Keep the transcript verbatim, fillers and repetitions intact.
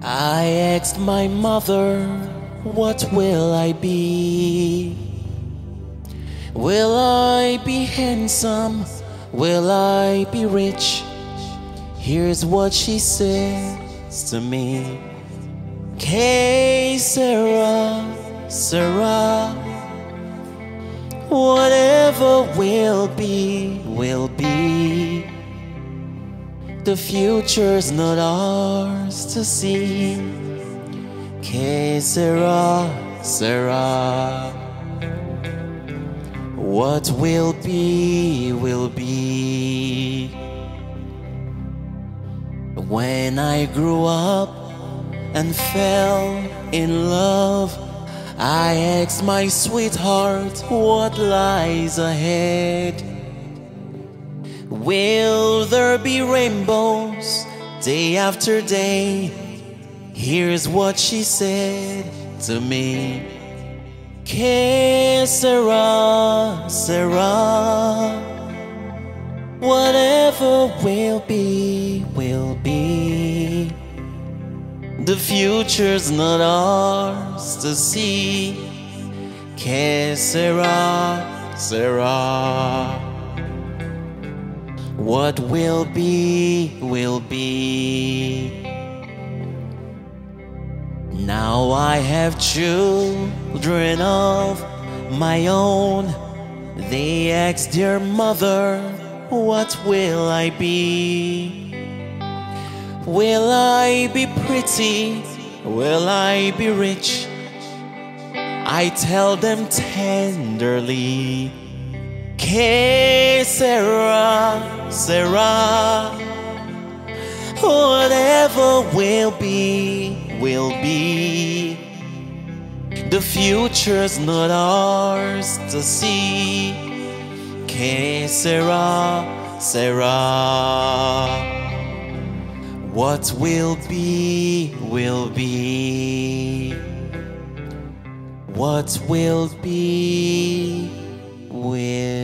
I asked my mother, what will I be? Will I be handsome? Will I be rich? Here's what she says to me. K Sarah, Sarah, whatever will be, will be. The future's not ours to see. Que sera, sera. What will be, will be. When I grew up and fell in love, I asked my sweetheart what lies ahead. Will there be rainbows day after day? Here's what she said to me. Que sera, sera. Whatever will be, will be. The future's not ours to see. Que sera, sera. What will be, will be. Now I have children of my own. They ask their mother, what will I be? Will I be pretty? Will I be rich? I tell them tenderly, Que sera, sera. Whatever will be, will be. The future's not ours to see. Que sera, sera. What will be, will be. What will be, will